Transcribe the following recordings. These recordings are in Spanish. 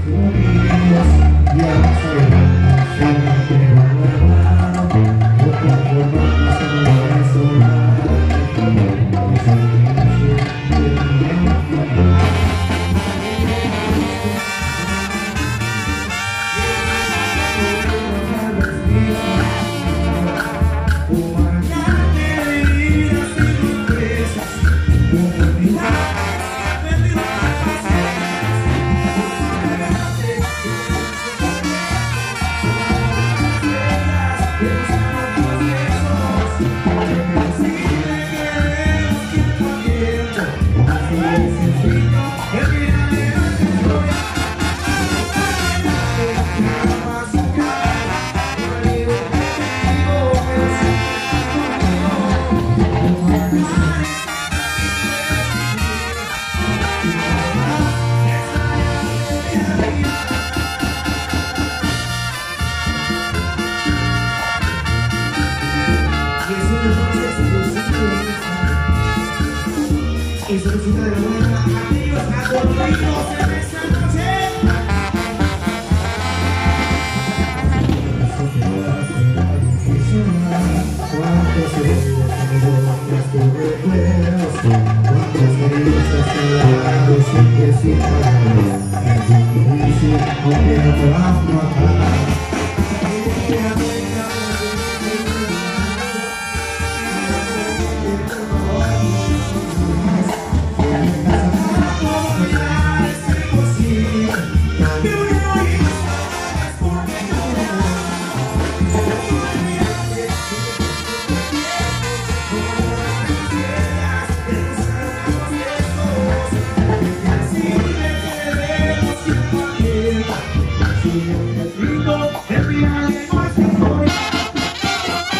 Y solicita de la buena amigos aburridos en esta noche. Cuántos heridos amigos tus recuerdos, cuántos heridos acelerados sin que sin parar. Es difícil, aunque no te vas a matar.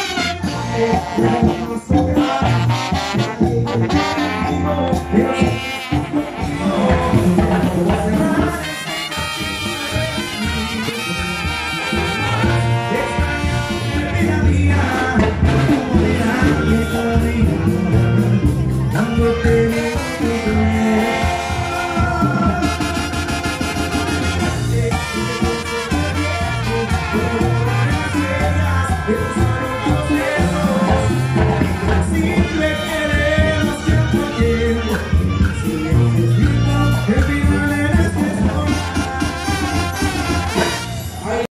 Yeah.